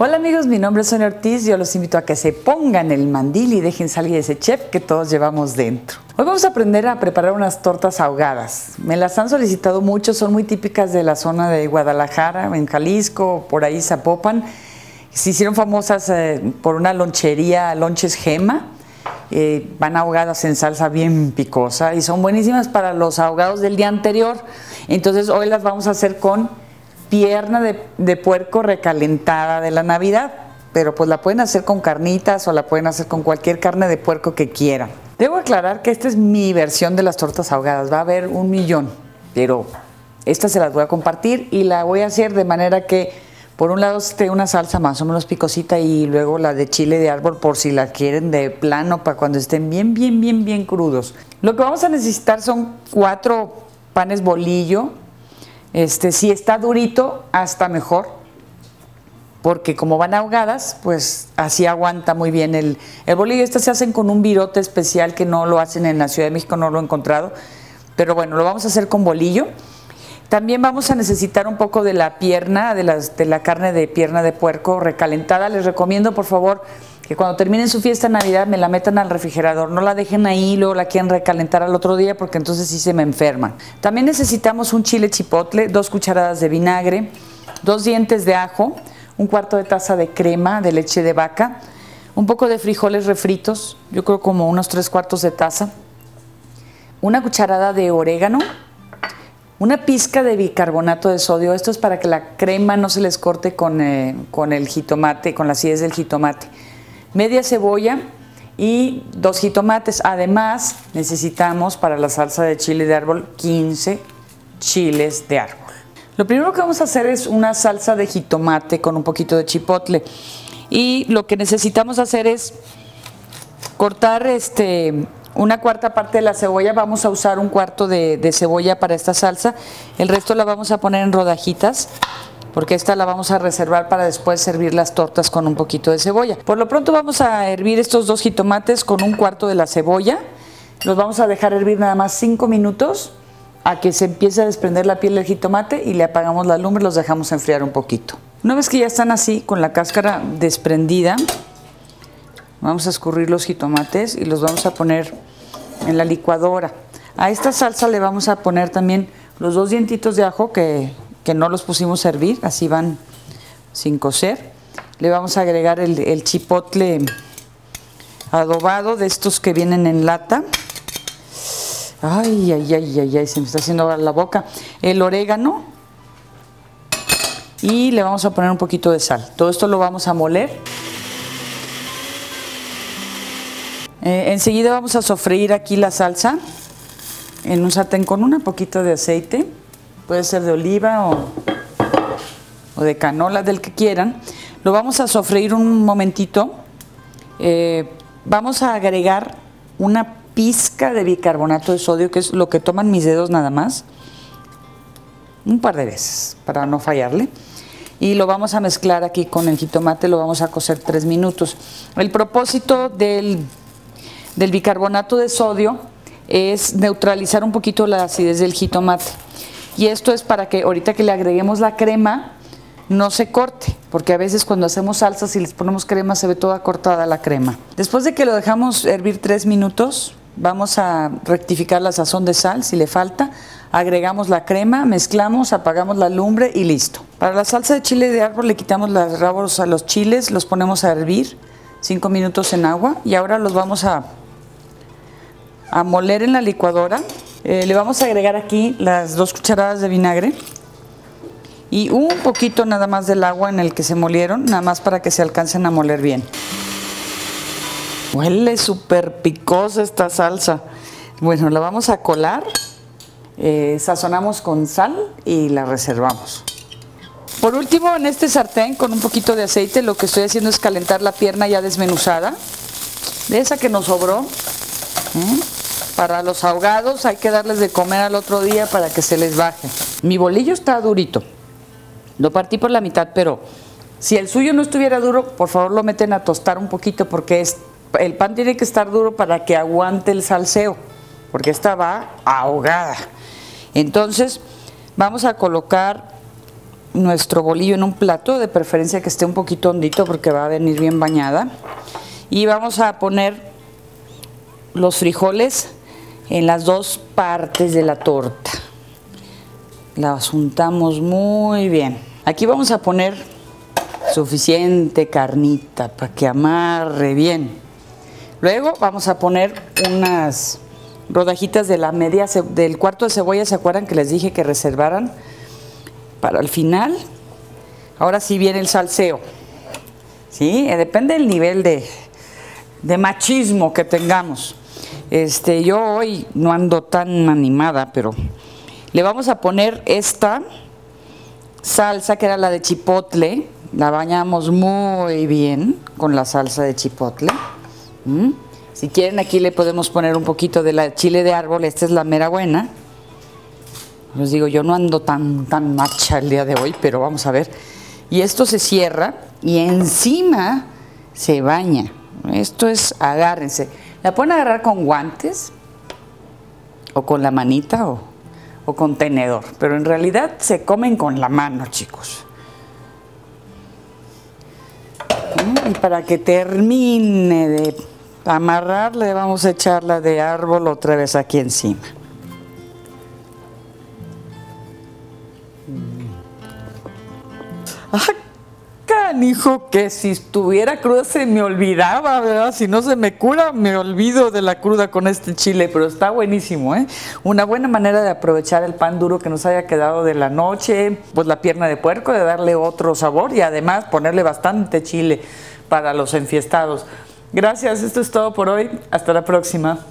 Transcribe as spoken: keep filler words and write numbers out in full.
Hola amigos, mi nombre es Sonia Ortiz. Yo los invito a que se pongan el mandil y dejen salir ese chef que todos llevamos dentro. Hoy vamos a aprender a preparar unas tortas ahogadas. Me las han solicitado mucho, son muy típicas de la zona de Guadalajara, en Jalisco, por ahí Zapopan. Se hicieron famosas eh, por una lonchería, Lonches Gema. Eh, van ahogadas en salsa bien picosa y son buenísimas para los ahogados del día anterior. Entonces hoy las vamos a hacer con pierna de, de puerco recalentada de la Navidad, pero pues la pueden hacer con carnitas o la pueden hacer con cualquier carne de puerco que quieran. Debo aclarar que esta es mi versión de las tortas ahogadas, va a haber un millón, pero esta se las voy a compartir y la voy a hacer de manera que por un lado esté una salsa más o menos picosita y luego la de chile de árbol por si la quieren de plano para cuando estén bien, bien, bien, bien crudos. Lo que vamos a necesitar son cuatro panes bolillo. Este, si está durito, hasta mejor, porque como van ahogadas, pues así aguanta muy bien el, el bolillo. Estas se hacen con un virote especial que no lo hacen en la Ciudad de México, no lo he encontrado, pero bueno, lo vamos a hacer con bolillo. También vamos a necesitar un poco de la pierna, de, las, de la carne de pierna de puerco recalentada. Les recomiendo, por favor, que cuando terminen su fiesta de Navidad me la metan al refrigerador, no la dejen ahí y luego la quieren recalentar al otro día porque entonces sí se me enferman. También necesitamos un chile chipotle, dos cucharadas de vinagre, dos dientes de ajo, un cuarto de taza de crema de leche de vaca, un poco de frijoles refritos, yo creo como unos tres cuartos de taza, una cucharada de orégano, una pizca de bicarbonato de sodio. Esto es para que la crema no se les corte con, eh, con el jitomate, con la acidez del jitomate. Media cebolla y dos jitomates. Además, necesitamos para la salsa de chile de árbol quince chiles de árbol. Lo primero que vamos a hacer es una salsa de jitomate con un poquito de chipotle. Y lo que necesitamos hacer es cortar este, una cuarta parte de la cebolla. Vamos a usar un cuarto de, de cebolla para esta salsa. El resto la vamos a poner en rodajitas, porque esta la vamos a reservar para después servir las tortas con un poquito de cebolla. Por lo pronto vamos a hervir estos dos jitomates con un cuarto de la cebolla. Los vamos a dejar hervir nada más cinco minutos a que se empiece a desprender la piel del jitomate y le apagamos la lumbre, los dejamos enfriar un poquito. Una vez que ya están así con la cáscara desprendida, vamos a escurrir los jitomates y los vamos a poner en la licuadora. A esta salsa le vamos a poner también los dos dientitos de ajo que que no los pusimos a hervir, así van sin cocer. Le vamos a agregar el, el chipotle adobado, de estos que vienen en lata. Ay, ay, ay, ay, ay, se me está haciendo ahora la boca. El orégano. Y le vamos a poner un poquito de sal. Todo esto lo vamos a moler. Eh, enseguida vamos a sofreír aquí la salsa en un sartén con un poquito de aceite. Puede ser de oliva o, o de canola, del que quieran. Lo vamos a sofreír un momentito. Eh, vamos a agregar una pizca de bicarbonato de sodio, que es lo que toman mis dedos nada más. Un par de veces, para no fallarle. Y lo vamos a mezclar aquí con el jitomate, lo vamos a cocer tres minutos. El propósito del, del bicarbonato de sodio es neutralizar un poquito la acidez del jitomate. Y esto es para que ahorita que le agreguemos la crema no se corte, porque a veces cuando hacemos salsas y les ponemos crema se ve toda cortada la crema. Después de que lo dejamos hervir tres minutos, vamos a rectificar la sazón de sal si le falta, agregamos la crema, mezclamos, apagamos la lumbre y listo. Para la salsa de chile de árbol le quitamos las rabos a los chiles, los ponemos a hervir cinco minutos en agua y ahora los vamos a, a moler en la licuadora. Eh, le vamos a agregar aquí las dos cucharadas de vinagre y un poquito nada más del agua en el que se molieron, nada más para que se alcancen a moler bien. Huele súper picosa esta salsa. Bueno, la vamos a colar, eh, sazonamos con sal y la reservamos. Por último, en este sartén con un poquito de aceite lo que estoy haciendo es calentar la pierna ya desmenuzada, de esa que nos sobró. ¿Eh? Para los ahogados hay que darles de comer al otro día para que se les baje. Mi bolillo está durito, lo partí por la mitad, pero si el suyo no estuviera duro, por favor lo meten a tostar un poquito, porque es, el pan tiene que estar duro para que aguante el salseo, porque esta va ahogada. Entonces vamos a colocar nuestro bolillo en un plato, de preferencia que esté un poquito hondito porque va a venir bien bañada. Y vamos a poner los frijoles en las dos partes de la torta. Las untamos muy bien. Aquí vamos a poner suficiente carnita para que amarre bien. Luego vamos a poner unas rodajitas de la media, del cuarto de cebolla. ¿Se acuerdan que les dije que reservaran para el final? Ahora sí viene el salseo. ¿Sí? Depende del nivel de, de machismo que tengamos. Este, yo hoy no ando tan animada, pero le vamos a poner esta salsa que era la de chipotle. La bañamos muy bien con la salsa de chipotle. ¿Mm? Si quieren, aquí le podemos poner un poquito de la chile de árbol. Esta es la mera buena. Les digo, yo no ando tan, tan macha el día de hoy, pero vamos a ver. Y esto se cierra y encima se baña. Esto es, agárrense. La pueden agarrar con guantes o con la manita o, o con tenedor, pero en realidad se comen con la mano, chicos. Y para que termine de amarrar, le vamos a echar la de árbol otra vez aquí encima. ¡Ah, canijo! Que si estuviera cruda se me olvidaba, ¿verdad? Si no se me cura, me olvido de la cruda con este chile, pero está buenísimo, ¿eh? Una buena manera de aprovechar el pan duro que nos haya quedado de la noche, pues la pierna de puerco, de darle otro sabor y además ponerle bastante chile para los enfiestados. Gracias, esto es todo por hoy. Hasta la próxima.